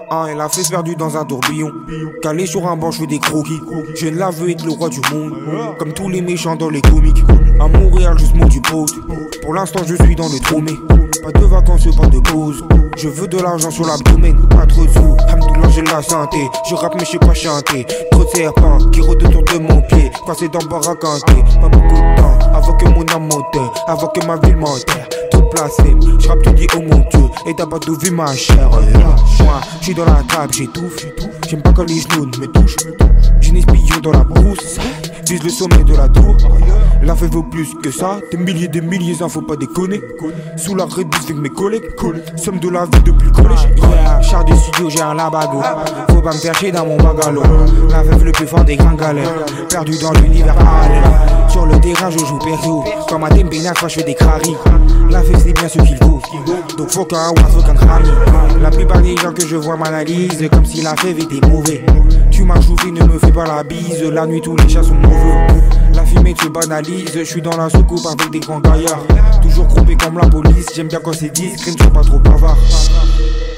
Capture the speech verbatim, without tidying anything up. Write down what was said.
Ah, elle a fait perdu dans un tourbillon. Calé sur un banc, je fais des croquis. Je ne la veux être le roi du monde. Comme tous les méchants dans les comiques. À Montréal, juste mon du pote. Pour l'instant, je suis dans le tromé. Pas de vacances, pas de pause. Je veux de l'argent sur l'abdomen. Pas trop de sous, hamdoulah, j'ai la santé. Je rappe, mais je sais pas chanter. Trop de serpents qui rôdent autour de mon pied. Quand c'est dans baraquanté. Pas beaucoup de temps avant que mon âme monte. Avant que ma ville monte. Placé, je rappe tout dit oh mon dieu, et t'as pas tout vu ma chère. Moi, j'suis dans la trappe, j'étouffe. J'aime pas quand les genoux me touchent. J'ai une espion dans la brousse, vise le sommet de la tour. La fête vaut plus que ça, des milliers de milliers, hein, faut pas déconner. Sous la réduce avec mes collègues, somme de la vie depuis le collège. Yeah, char du studio, j'ai un labago. Faut pas me faire chier dans mon bagalo. La fête le plus fort des grands galères, perdu dans l'univers parallèle. Sur le terrain, je joue perso. Comme à Dembénac, moi je fais des craries. La fête c'est bien ce qu'il vaut. Donc faut qu'un ou faut qu'un crâne. La plupart des gens que je vois m'analysent comme si la fève était mauvais. Tu m'as chauffé, ne me fais pas la bise. La nuit tous les chats sont mauvais. La fumée se banalise. Je suis dans la soucoupe avec des grands gaillards. Toujours groupé comme la police. J'aime bien quand c'est discret, ne sois pas trop bavard.